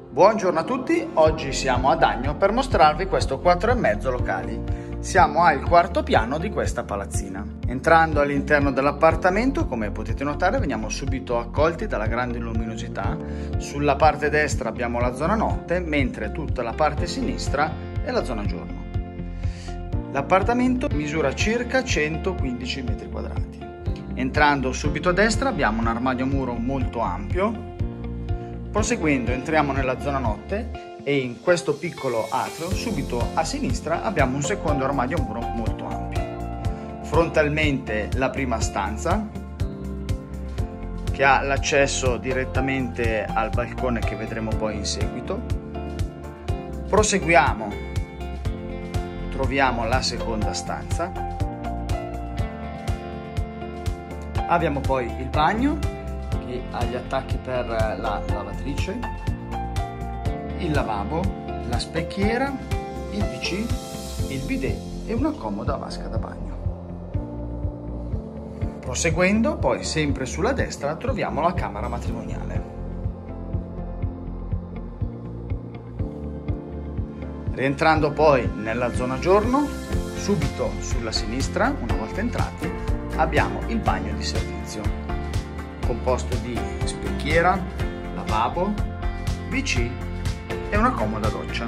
Buongiorno a tutti, oggi siamo ad Agno per mostrarvi questo 4,5 locali. Siamo al quarto piano di questa palazzina. Entrando all'interno dell'appartamento, come potete notare, veniamo subito accolti dalla grande luminosità. Sulla parte destra abbiamo la zona notte, mentre tutta la parte sinistra è la zona giorno. L'appartamento misura circa 115 metri quadrati. Entrando subito a destra abbiamo un armadio muro molto ampio. Proseguendo entriamo nella zona notte e in questo piccolo atrio subito a sinistra abbiamo un secondo armadio muro molto ampio. Frontalmente la prima stanza che ha l'accesso direttamente al balcone che vedremo poi in seguito. Proseguiamo, troviamo la seconda stanza. Abbiamo poi il bagno che ha gli attacchi per la lavatrice, il lavabo, la specchiera, il WC, il bidet e una comoda vasca da bagno. Proseguendo, poi sempre sulla destra troviamo la camera matrimoniale. Rientrando poi nella zona giorno, subito sulla sinistra, una volta entrati, abbiamo il bagno di servizio, composto di specchiera, lavabo, WC e una comoda doccia.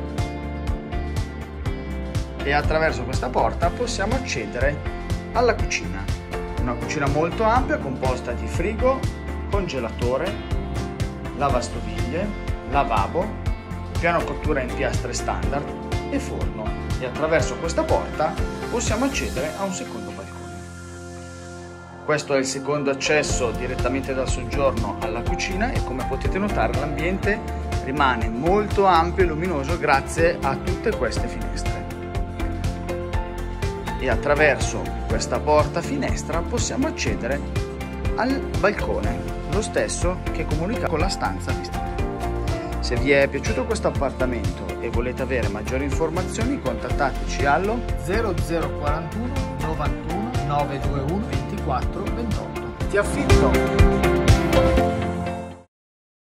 E attraverso questa porta possiamo accedere alla cucina. Una cucina molto ampia composta di frigo, congelatore, lavastoviglie, lavabo, piano cottura in piastre standard e forno. E attraverso questa porta possiamo accedere a un secondo balcone. Questo è il secondo accesso direttamente dal soggiorno alla cucina e come potete notare l'ambiente rimane molto ampio e luminoso grazie a tutte queste finestre. E attraverso questa porta finestra possiamo accedere al balcone, lo stesso che comunica con la stanza vista. Se vi è piaciuto questo appartamento e volete avere maggiori informazioni, contattateci allo 0041 91 921 24 28. Ti affitto!